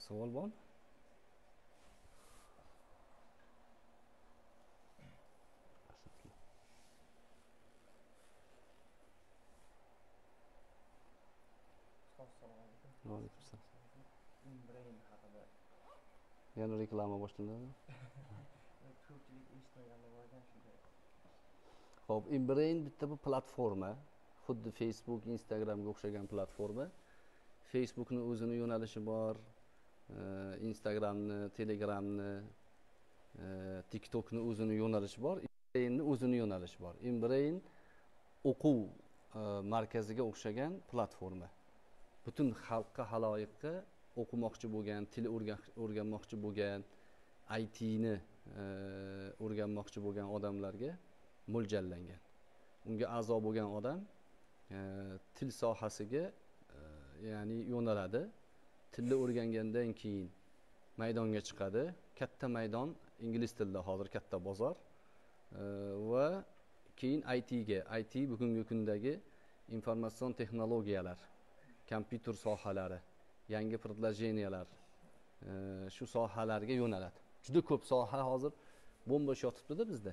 Savol bormi? Assalomu alaykum. Va alaykum assalom. Inbrain haqida Yana reklama boshlandimi? ko'pchilik eshitmaganlar bor ekan shunday. Xo'p, Inbrain bitta bu platforma. Xuddi Facebook, Instagramga o'xshagan platforma. Facebookning o'zini yo'nalishi bor, Instagramni, Telegramni, TikTokni o'zini yo'nalishi bor, Inbrainni o'zini yo'nalishi bor. Inbrain o'quv markaziga o'xshagan platforma. Butun xalqqa, haloyiqqa o'qimoqchi bo'lgan, til o'rganmoqchi bo'lgan, ITni o'rganmoqchi bo'lgan odamlarga mo'ljallangan. Unga a'zo bo'lgan odam til sohasiga ya'ni yo'naladi. Tilni o'rgangandan keyin maydonga chiqadi. Katta maydon ingliz tilida hozir katta bozor va keyin ITga, IT bugungi kundagi informatsion texnologiyalar, kompyuter sohalari, yangi предложениялар shu sohalarga yo'naladi. Juda ko'p soha hozir bo'm-bo'sh yotibdi-da bizda.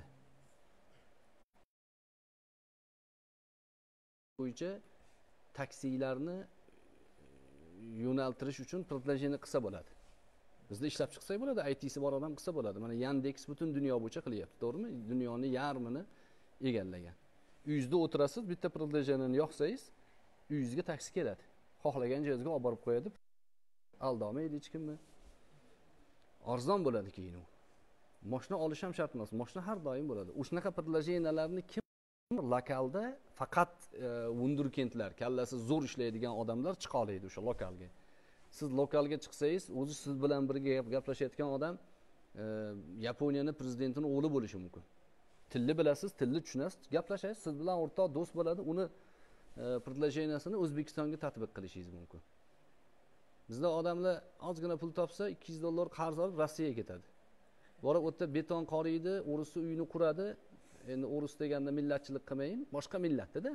Bo'yicha taksilarni yo'naltirish uchun предложение qilsa bo'ladi. Bizda ishlab chiqsak bo'ladi, IT'si bor odam qilsa bo'ladi. Mana Yandex butun dunyo bo'yicha qilyapti, to'g'rimi? Dunyoning yarmini egallagan. Uyingizda o'tirasiz, bitta предложениeni yoqsangiz, uyingizga taksi keladi. Xohlagan joyingizga olib borib qo'yadi. Aldamaydi hech kimni. Arzon bo'ladi keyin u. Mashina olish ham shart emas. Mashina har doim bo'ladi. O'shanaqa предложениyalarni kim lokalda faqat wunderkindlar, kallasi zo'r ishlaydigan odamlar chiqa oladi o'sha lokalga. Siz lokalga chiqsangiz, o'zi siz bilan birga gaplashayotgan odam Yaponiyaning prezidentining o'g'li bo'lishi mumkin. Tilni bilasiz, tilni tushunasiz, gaplashasiz, siz bilan o'rtoq do'st bo'ladi, uni предложениесini O'zbekistonga tatbiq qilishingiz mumkin. Bizda odamlar ozgina pul topsa, $200 qarz olib Rossiyaga ketadi. Borib o'tda beton qoriydi, o'risni uyini quradi. Endi o'ris deganda millatchilik qilmayin, boshqa millatda-da.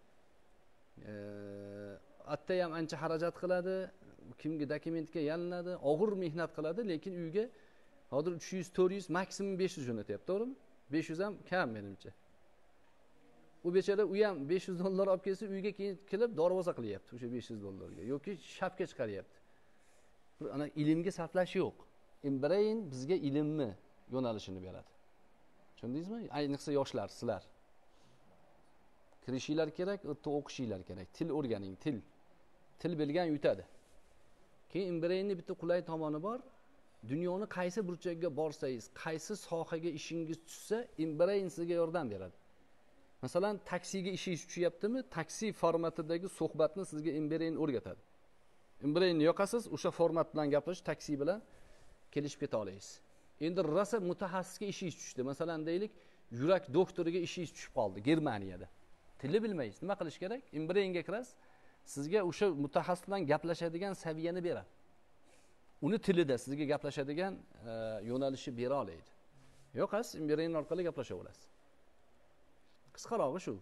Atta ham ancha xarajat qiladi, kimga dokumentga yalinadi, og'ir mehnat qiladi, lekin uyga hozir 300, 400, maksimum 500 jo'natyapti, to'g'rimi? 500 ham kam menimcha. U bechara u ham $500 olib kelsa, uyga keyin kelib darvoza qilyapti o'sha $500 ga yoki shapka chiqaryapti. Ana ilmga sarflash yo'q. Inbrain bizga ilmni yo'nalishini beradi. Tushundingizmi? Ayniqsa yoshlar, sizlar. Kirishinglar kerak, o'qishinglar kerak. Til o'rganing, til. Til bilgan yutadi. Keyin Inbrainning bitta qulay tomoni bor. Dunyoni qaysi burchagiga borsangiz, qaysi sohaga ishingiz tushsa, Inbrain sizga yordam beradi. Masalan, taksiga ishingiz tushyaptimi? Taksi formatidagi suhbatni sizga Inbrain o'rgatadi. Inbrainni yoqasiz, o'sha format bilan gaplashish, taksi bilan kelishib keta olasiz. Endi rosa mutaxassisga ishingiz tushdi. Masalan, deylik, yurak doktoriga ishingiz tushib qoldi Germaniyada. Tilni bilmaysiz, nima qilish kerak? Inbrainga kirasiz, sizga o'sha mutaxassis bilan gaplashadigan saviyani beradi. Uni tilida sizga gaplashadigan yo'nalishni bera oladi. Yo'qasiz, Inbrain orqali gaplasha olasiz. Qisqarog'i shu.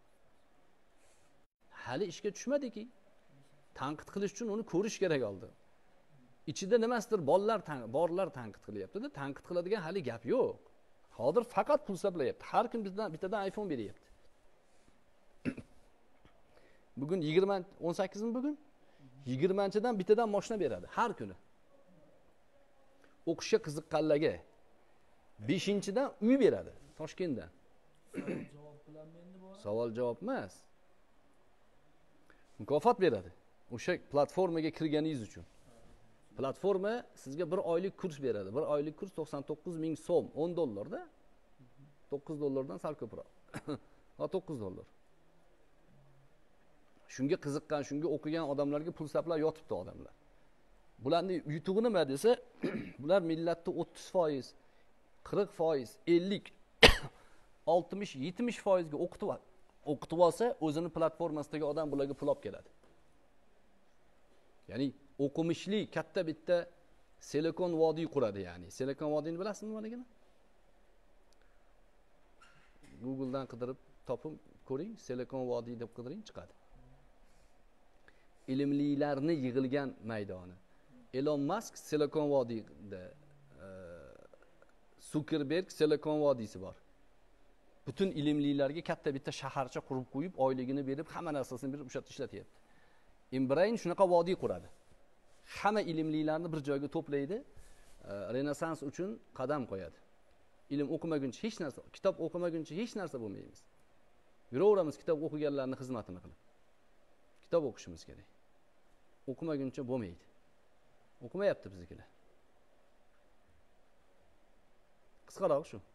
Hali ishga tushmadiki, tanqid qilish uchun uni ko'rish kerak oldi. Ichida nimasidir borlar tanqid qilyapti-da, tanqid qiladigan hali gap yo'q. Hozir faqat pul sarflayapti. Har kim bizdan bittadan iPhone beryapti. Bugun 18 mi bugun? 20-dan bittadan mashina beradi har kuni. O'qishga qiziqqanlarga 5-dan uy beradi Toshkentdan. Javob bilan endi bor. Savol javob emas. Mukofot beradi. O'sha platformaga kirganingiz uchun. Platforma sizga 1 oylik kurs beradi. 1 oylik kurs 99 ming so'm, $10 da. $9 sal ko'proq. Ha, $9. Shunga qiziqqan, shunga o'qigan odamlarga pul sarflab yotibdi odamlar. Bularning yutug'i nima desa, bular millatni 30%, 40%, 50, 60, 70% ga o'qitib olsa, o'zini platformasidagi odam bularga pul olib keladi. Ya'ni o'qimishli katta bitta Silikon vodiy quradi, ya'ni. Silikon vodiyni bilasizmi nimaligini? Google'dan qidirib topib ko'ring, Silikon vodiy deb qidiring, chiqadi. Ilmlilarni yig'ilgan maydoni. Elon Musk Silikon vodiyda, Zuckerberg Silikon vodiysi bor. Butun ilmlilarga katta bitta shaharcha qurib qo'yib, oyligini berib, hamma narsasini berib o'sha yerda ishlatyapti. Inbrain shunaqa vodiy quradi. Hamma ilmlilarni bir joyga to'playdi, Renessans uchun qadam qo'yadi. Ilm o'qimaguncha hech narsa, kitob o'qimaguncha hech narsa bo'lmaymiz. Yuraveramiz kitob o'qiganlarning xizmatini qilib. Kitob o'qishimiz kerak. O'qimaguncha bo'lmaydi. O'qimayapti biznikilar. Qisqaroq shu.